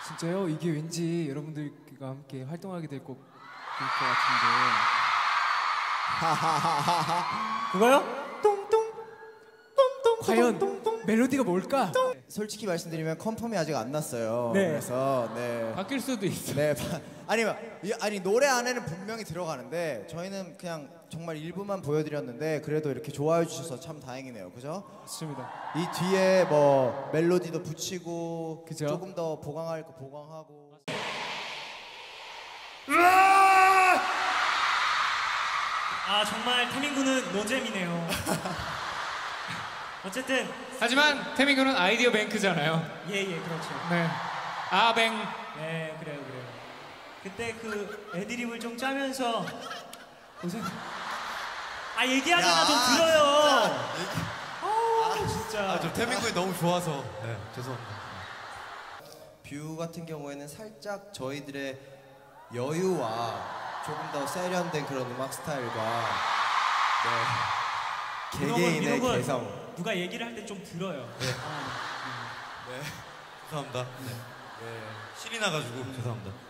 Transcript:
진짜요? 이게 왠지 여러분들과 함께 활동하게 될 것 같은데. 그거요? 똥똥 똥똥 과연 멜로디가 뭘까? 솔직히 말씀드리면 컨펌이 아직 안 났어요. 네. 그래서 네. 바뀔 수도 있어. 네. 아니 노래 안에는 분명히 들어가는데 저희는 그냥 정말 일부만 보여드렸는데 그래도 이렇게 좋아해 주셔서 참 다행이네요. 그죠? 맞습니다. 이 뒤에 뭐 멜로디도 붙이고 그죠? 조금 더 보강할 거 보강하고. 아 정말 태민군은 노잼이네요. 어쨌든 하지만 태민군은 아이디어 뱅크잖아요. 예예 그렇죠. 네. 아뱅. 네 그래요. 그때 그 애드립을 좀 짜면서 고생. 아 얘기하잖아 좀 들어요. 진짜. 저 태민군이 너무 좋아서. 네, 죄송합니다. 뷰 같은 경우에는 살짝 저희들의 여유와 조금 더 세련된 그런 음악 스타일과 개개인의 민호군, 개성. 누가 얘기를 할 때 좀 들어요. 네. 네. 죄송합니다. 네. 신이 나가지고 죄송합니다.